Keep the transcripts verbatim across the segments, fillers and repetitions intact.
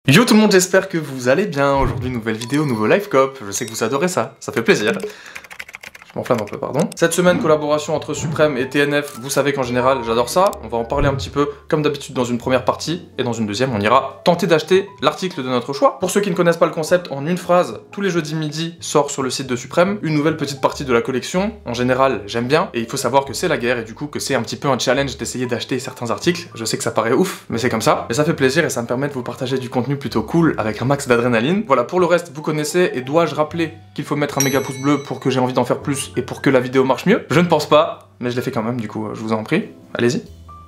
Yo tout le monde, j'espère que vous allez bien. Aujourd'hui, nouvelle vidéo, nouveau live cop. Je sais que vous adorez ça, ça fait plaisir. Je m'enflamme un peu, pardon. Cette semaine, collaboration entre Supreme et T N F. Vous savez qu'en général, j'adore ça. On va en parler un petit peu, comme d'habitude, dans une première partie. Et dans une deuxième, on ira tenter d'acheter l'article de notre choix. Pour ceux qui ne connaissent pas le concept, en une phrase, tous les jeudis midi sort sur le site de Supreme une nouvelle petite partie de la collection. En général, j'aime bien. Et il faut savoir que c'est la guerre et du coup que c'est un petit peu un challenge d'essayer d'acheter certains articles. Je sais que ça paraît ouf, mais c'est comme ça. Mais ça fait plaisir et ça me permet de vous partager du contenu plutôt cool avec un max d'adrénaline. Voilà, pour le reste, vous connaissez. Et dois-je rappeler qu'il faut mettre un méga pouce bleu pour que j'ai envie d'en faire plus et pour que la vidéo marche mieux? Je ne pense pas, mais je l'ai fait quand même, du coup, je vous en prie. Allez-y.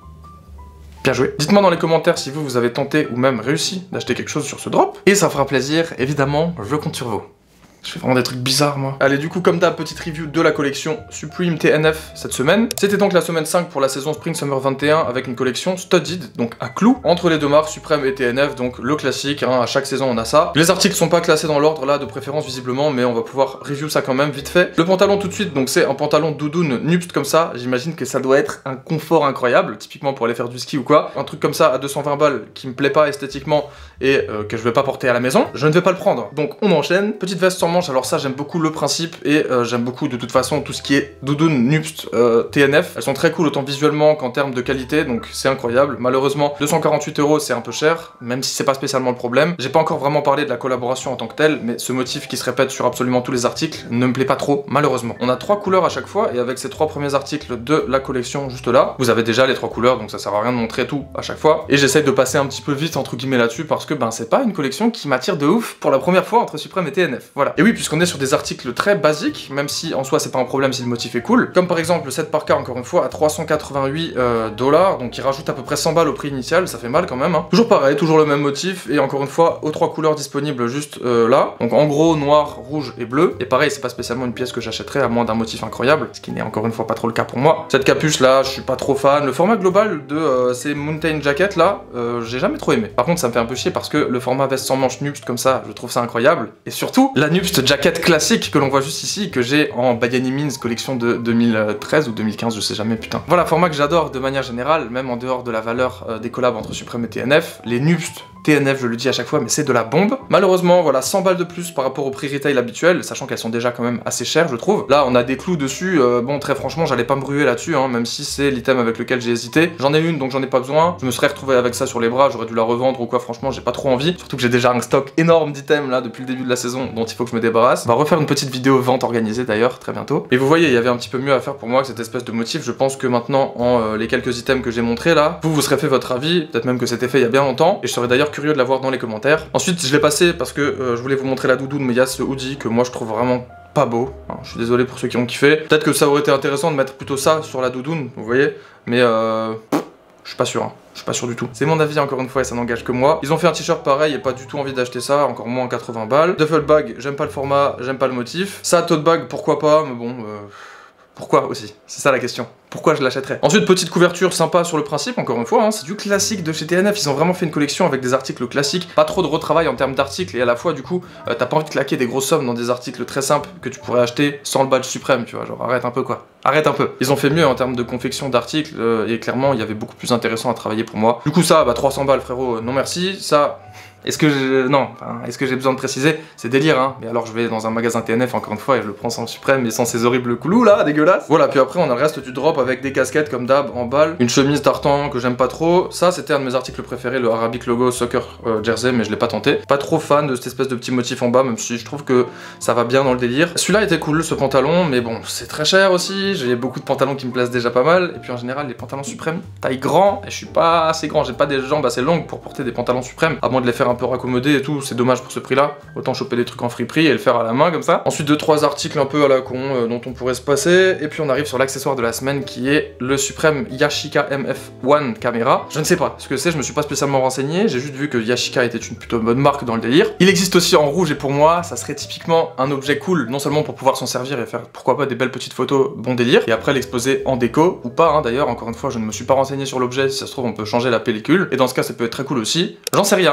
Bien joué. Dites-moi dans les commentaires si vous, vous avez tenté ou même réussi d'acheter quelque chose sur ce drop. Et ça fera plaisir, évidemment, je compte sur vous. Je fais vraiment des trucs bizarres, moi. Allez, du coup, comme d'hab, petite review de la collection Supreme T N F cette semaine. C'était donc la semaine cinq pour la saison Spring Summer vingt et un avec une collection studded, donc à clous, entre les deux marques Supreme et T N F, donc le classique, hein, à chaque saison on a ça. Les articles sont pas classés dans l'ordre là de préférence visiblement, mais on va pouvoir review ça quand même vite fait. Le pantalon tout de suite, donc c'est un pantalon doudoune Nupst comme ça. J'imagine que ça doit être un confort incroyable, typiquement pour aller faire du ski ou quoi. Un truc comme ça à deux cent vingt balles qui me plaît pas esthétiquement et euh, que je vais pas porter à la maison, je ne vais pas le prendre. Donc on enchaîne. Petite veste sans manches, alors ça j'aime beaucoup le principe et euh, j'aime beaucoup de toute façon tout ce qui est doudoune, Nupst, euh, T N F. Elles sont très cool autant visuellement qu'en termes de qualité, donc c'est incroyable. Malheureusement, deux cent quarante-huit euros c'est un peu cher, même si c'est pas spécialement le problème. J'ai pas encore vraiment parlé de la collaboration en tant que telle, mais ce motif qui se répète sur absolument tous les articles ne me plaît pas trop, malheureusement. On a trois couleurs à chaque fois et avec ces trois premiers articles de la collection juste là, vous avez déjà les trois couleurs, donc ça sert à rien de montrer tout à chaque fois. Et j'essaye de passer un petit peu vite entre guillemets là-dessus parce que ben c'est pas une collection qui m'attire de ouf pour la première fois entre Supreme et T N F. Voilà. Et oui, puisqu'on est sur des articles très basiques, même si en soi c'est pas un problème si le motif est cool, comme par exemple le sept par cas encore une fois à trois cent quatre-vingt-huit dollars, donc il rajoute à peu près cent balles au prix initial, ça fait mal quand même, hein. Toujours pareil, toujours le même motif, et encore une fois aux trois couleurs disponibles juste euh, là, donc en gros noir, rouge et bleu, et pareil c'est pas spécialement une pièce que j'achèterais à moins d'un motif incroyable, ce qui n'est encore une fois pas trop le cas pour moi. Cette capuche là, je suis pas trop fan, le format global de euh, ces mountain jackets là, euh, j'ai jamais trop aimé. Par contre ça me fait un peu chier parce que le format veste sans manches Nupst comme ça, je trouve ça incroyable, et surtout la Nupst jacket classique que l'on voit juste ici, que j'ai en Bayani Means collection de deux mille treize ou deux mille quinze, je sais jamais, putain. Voilà, format que j'adore de manière générale, même en dehors de la valeur euh, des collabs entre Supreme et T N F. Les Nupst T N F, je le dis à chaque fois, mais c'est de la bombe. Malheureusement, voilà, cent balles de plus par rapport au prix retail habituel, sachant qu'elles sont déjà quand même assez chères, je trouve. Là, on a des clous dessus, euh, bon, très franchement, j'allais pas me ruer là-dessus, hein, même si c'est l'item avec lequel j'ai hésité. J'en ai une, donc j'en ai pas besoin. Je me serais retrouvé avec ça sur les bras, j'aurais dû la revendre ou quoi, franchement, j'ai pas trop envie. Surtout que j'ai déjà un stock énorme d'items là depuis le début de la saison, dont il faut que je me débarrasse. On va refaire une petite vidéo vente organisée d'ailleurs, très bientôt. Et vous voyez, il y avait un petit peu mieux à faire pour moi que cette espèce de motif. Je pense que maintenant, en euh, les quelques items que j'ai montrés là, vous vous serez fait votre avis, peut-être même que c'était fait il y a bien longtemps, et je serais d'ailleurs curieux de l'avoir dans les commentaires. Ensuite, je l'ai passé parce que euh, je voulais vous montrer la doudoune, mais il y a ce hoodie que moi je trouve vraiment pas beau. Hein, je suis désolé pour ceux qui ont kiffé. Peut-être que ça aurait été intéressant de mettre plutôt ça sur la doudoune, vous voyez, mais euh... je suis pas sûr, hein. Je suis pas sûr du tout. C'est mon avis encore une fois et ça n'engage que moi. Ils ont fait un t-shirt pareil et pas du tout envie d'acheter ça, encore moins quatre-vingts balles. Duffel bag, j'aime pas le format, j'aime pas le motif. Ça, tote bag, pourquoi pas, mais bon... Euh... Pourquoi aussi? C'est ça la question. Pourquoi je l'achèterais? Ensuite, petite couverture sympa sur le principe, encore une fois, hein, c'est du classique de chez T N F. Ils ont vraiment fait une collection avec des articles classiques, pas trop de retravail en termes d'articles, et à la fois, du coup, euh, t'as pas envie de claquer des grosses sommes dans des articles très simples que tu pourrais acheter sans le badge Supreme, tu vois, genre arrête un peu quoi. Arrête un peu. Ils ont fait mieux en termes de confection d'articles, euh, et clairement, il y avait beaucoup plus intéressant à travailler pour moi. Du coup, ça, bah trois cents balles, frérot, non merci. Ça... Est-ce que je... Non, enfin, est-ce que j'ai besoin de préciser? C'est délire, hein. Mais alors je vais dans un magasin T N F, encore une fois, et je le prends sans Supreme et sans ces horribles coulous là, dégueulasses. Voilà, puis après on a le reste du drop avec des casquettes comme d'hab en balle, une chemise tartan que j'aime pas trop. Ça, c'était un de mes articles préférés, le Arabic Logo Soccer euh, Jersey, mais je l'ai pas tenté. Pas trop fan de cette espèce de petit motif en bas, même si je trouve que ça va bien dans le délire. Celui-là était cool, ce pantalon, mais bon, c'est très cher aussi. J'ai beaucoup de pantalons qui me plaisent déjà pas mal. Et puis en général, les pantalons Supreme, taille grand, et je suis pas assez grand, j'ai pas des jambes assez longues pour porter des pantalons Supreme, à moins de les faire un peu raccommoder et tout. C'est dommage pour ce prix là, autant choper des trucs en friperie et le faire à la main comme ça. Ensuite deux trois articles un peu à la con euh, dont on pourrait se passer, et puis on arrive sur l'accessoire de la semaine qui est le Supreme Yashica M F un caméra. Je ne sais pas ce que c'est, je me suis pas spécialement renseigné, j'ai juste vu que Yashica était une plutôt bonne marque dans le délire. Il existe aussi en rouge et pour moi ça serait typiquement un objet cool, non seulement pour pouvoir s'en servir et faire pourquoi pas des belles petites photos, bon délire, et après l'exposer en déco ou pas, hein, d'ailleurs encore une fois je ne me suis pas renseigné sur l'objet, si ça se trouve on peut changer la pellicule, et dans ce cas ça peut être très cool aussi, j'en sais rien, ce qui est sûr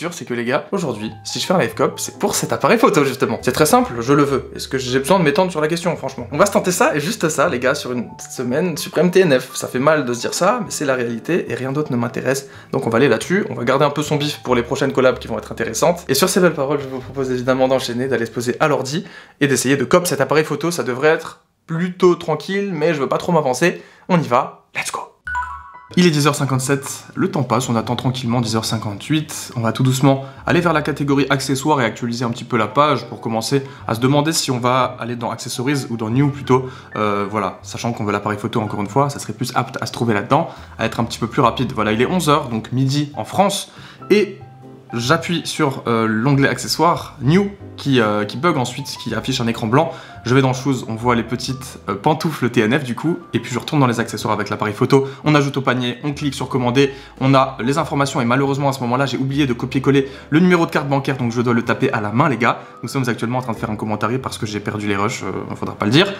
sûr, c'est que les gars, aujourd'hui, si je fais un live cop, c'est pour cet appareil photo justement. C'est très simple, je le veux. Est-ce que j'ai besoin de m'étendre sur la question, franchement? On va se tenter ça, et juste ça, les gars, sur une semaine Supreme T N F. Ça fait mal de se dire ça, mais c'est la réalité, et rien d'autre ne m'intéresse. Donc on va aller là-dessus, on va garder un peu son bif pour les prochaines collabs qui vont être intéressantes. Et sur ces belles paroles, je vous propose évidemment d'enchaîner, d'aller se poser à l'ordi, et d'essayer de cop cet appareil photo. Ça devrait être plutôt tranquille, mais je veux pas trop m'avancer. On y va, let's go! Il est dix heures cinquante-sept, le temps passe, on attend tranquillement dix heures cinquante-huit, on va tout doucement aller vers la catégorie accessoires et actualiser un petit peu la page pour commencer à se demander si on va aller dans Accessories ou dans New plutôt, euh, voilà, sachant qu'on veut l'appareil photo encore une fois, ça serait plus apte à se trouver là-dedans, à être un petit peu plus rapide. Voilà, il est onze heures, donc midi en France, et j'appuie sur euh, l'onglet accessoires, New, qui, euh, qui bug ensuite, qui affiche un écran blanc. Je vais dans Shoes, on voit les petites euh, pantoufles T N F du coup, et puis je retourne dans les accessoires avec l'appareil photo, on ajoute au panier, on clique sur commander, on a les informations, et malheureusement à ce moment-là, j'ai oublié de copier-coller le numéro de carte bancaire, donc je dois le taper à la main les gars. Nous sommes actuellement en train de faire un commentaire parce que j'ai perdu les rushs, euh, faudra pas le dire.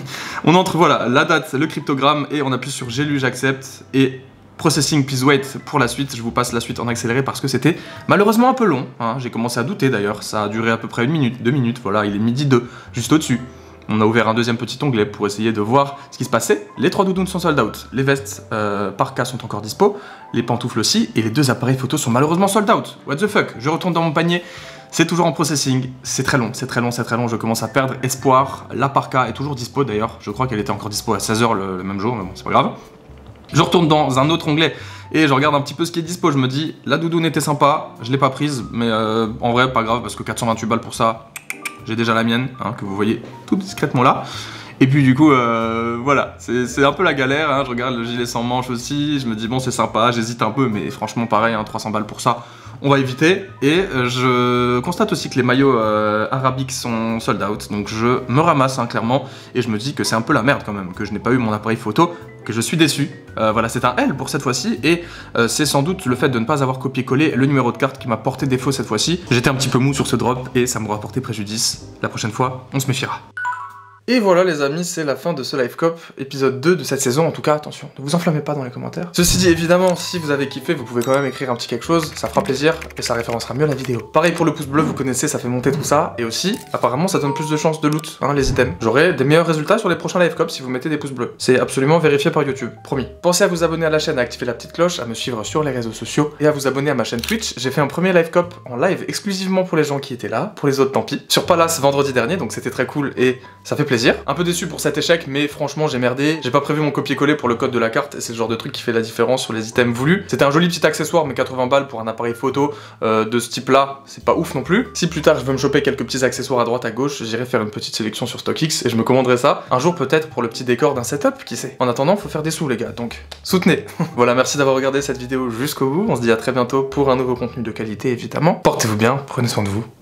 On entre, voilà, la date, le cryptogramme, et on appuie sur j'ai lu, j'accepte, et Processing, please wait pour la suite. Je vous passe la suite en accéléré parce que c'était malheureusement un peu long, hein. J'ai commencé à douter d'ailleurs, ça a duré à peu près une minute, deux minutes, voilà, il est midi deux, juste au-dessus. On a ouvert un deuxième petit onglet pour essayer de voir ce qui se passait. Les trois doudounes sont sold out, les vestes euh, parka sont encore dispo, les pantoufles aussi, et les deux appareils photo sont malheureusement sold out. What the fuck? Je retourne dans mon panier, c'est toujours en processing, c'est très long, c'est très long, c'est très long, je commence à perdre espoir. La parka est toujours dispo d'ailleurs, je crois qu'elle était encore dispo à seize heures le, le même jour, mais bon, c'est pas grave. Je retourne dans un autre onglet et je regarde un petit peu ce qui est dispo. Je me dis, la doudoune était sympa, je l'ai pas prise, mais euh, en vrai, pas grave, parce que quatre cent vingt-huit balles pour ça, j'ai déjà la mienne, hein, que vous voyez tout discrètement là. Et puis du coup, euh, voilà, c'est un peu la galère, hein. Je regarde le gilet sans manches aussi, je me dis bon c'est sympa, j'hésite un peu, mais franchement pareil, hein, trois cents balles pour ça, on va éviter. Et euh, je constate aussi que les maillots euh, arabiques sont sold out, donc je me ramasse hein, clairement, et je me dis que c'est un peu la merde quand même, que je n'ai pas eu mon appareil photo, que je suis déçu. Euh, voilà, c'est un L pour cette fois-ci, et euh, c'est sans doute le fait de ne pas avoir copié-collé le numéro de carte qui m'a porté défaut cette fois-ci. J'étais un petit peu mou sur ce drop, et ça m'aura porté préjudice. La prochaine fois, on se méfiera. Et voilà les amis, c'est la fin de ce live cop, épisode deux de cette saison. En tout cas, attention, ne vous enflammez pas dans les commentaires. Ceci dit, évidemment, si vous avez kiffé, vous pouvez quand même écrire un petit quelque chose, ça fera plaisir, et ça référencera mieux la vidéo. Pareil pour le pouce bleu, vous connaissez, ça fait monter tout ça, et aussi, apparemment, ça donne plus de chances de loot, hein, les items. J'aurai des meilleurs résultats sur les prochains live cop si vous mettez des pouces bleus. C'est absolument vérifié par YouTube, promis. Pensez à vous abonner à la chaîne, à activer la petite cloche, à me suivre sur les réseaux sociaux, et à vous abonner à ma chaîne Twitch. J'ai fait un premier live cop en live exclusivement pour les gens qui étaient là, pour les autres tant pis. Sur Palace vendredi dernier, donc c'était très cool, et ça fait plaisir. Un peu déçu pour cet échec, mais franchement j'ai merdé, j'ai pas prévu mon copier-coller pour le code de la carte, et c'est le genre de truc qui fait la différence sur les items voulus. C'était un joli petit accessoire, mais quatre-vingts balles pour un appareil photo euh, de ce type là, c'est pas ouf non plus. Si plus tard je veux me choper quelques petits accessoires à droite à gauche, j'irai faire une petite sélection sur StockX et je me commanderai ça un jour peut-être pour le petit décor d'un setup, qui sait. En attendant, faut faire des sous les gars, donc soutenez. Voilà, merci d'avoir regardé cette vidéo jusqu'au bout, on se dit à très bientôt pour un nouveau contenu de qualité évidemment. Portez-vous bien, prenez soin de vous.